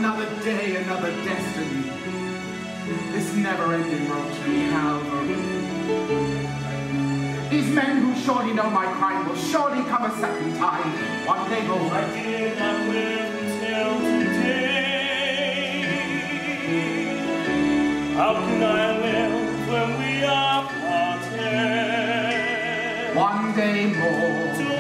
Another day, another destiny. This never-ending road to Calvary. These men who surely know my crime will surely come a second time. One day more. I did not live until today. How can I live when we are parted? One day more.